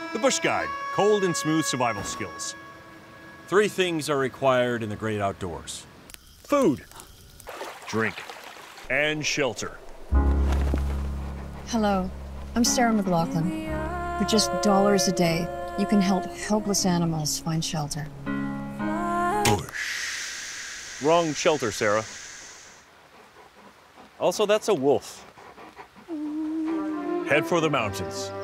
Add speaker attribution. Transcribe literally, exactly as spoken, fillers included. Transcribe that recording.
Speaker 1: The Busch Guide, cold and smooth survival skills.
Speaker 2: Three things are required in the great outdoors.
Speaker 1: Food, drink, and shelter.
Speaker 3: Hello, I'm Sarah McLaughlin. For just dollars a day, you can help helpless animals find shelter.
Speaker 1: Busch. Wrong shelter, Sarah. Also, that's a wolf. Head for the mountains.